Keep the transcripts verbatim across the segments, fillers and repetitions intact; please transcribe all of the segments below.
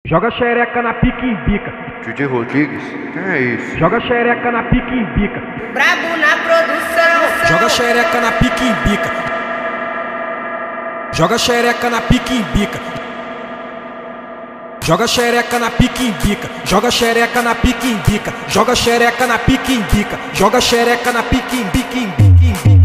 Joga xereca na pique em bica. D J Rodrigues, quem é isso? Joga xereca na pique em bica. Brabo na produção. Joga xereca na pique em bica. Joga xereca na pique em bica. Joga xereca na pique em bica. Joga xereca na pique em bica. Joga xereca na pique em bica. Joga xereca na pique em bica em bica.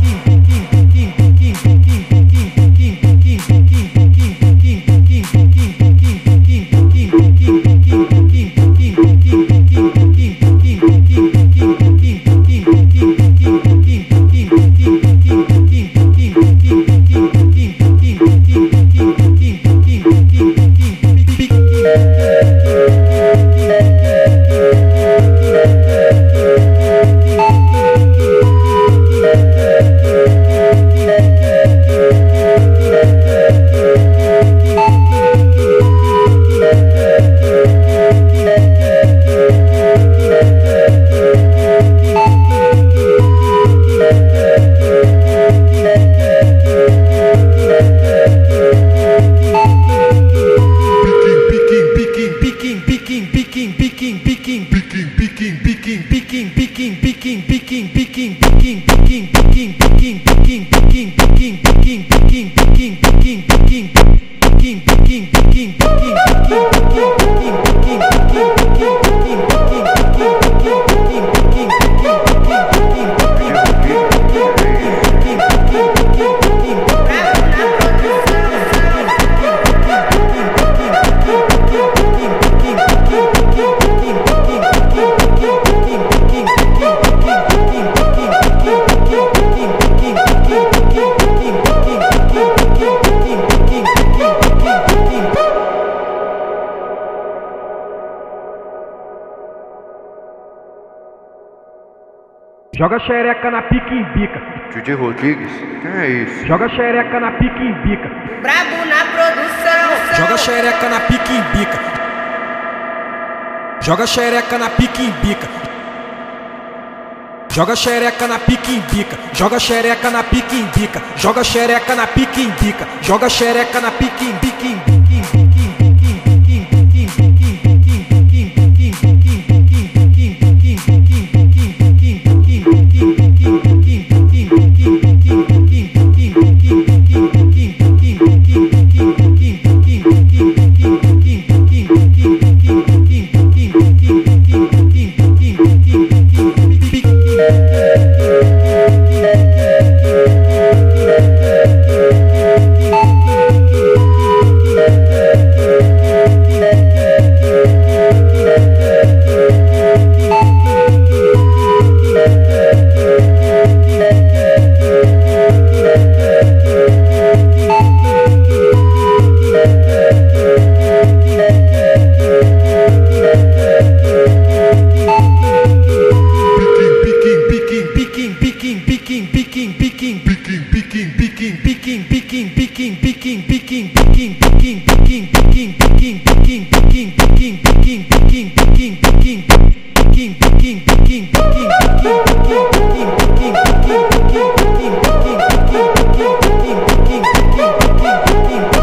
Joga xereca na pique em bica. D J Rodrigues, quem é isso? Joga xereca na pique em bica. Brabo na produção. Joga xereca na pique em bica. Joga xereca na pique em bica. Joga xereca na pique em bica. Joga xereca na pique em bica. Joga xereca na pique em bica. Joga xereca na pique em bica em bica. Pim,